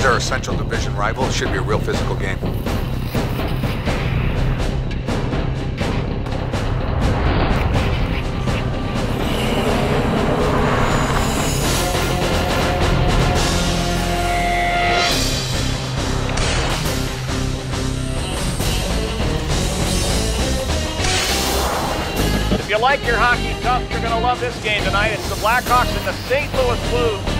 are our Central Division rival. It should be a real physical game. If you like your hockey tough, you're going to love this game tonight. It's the Blackhawks and the St. Louis Blues.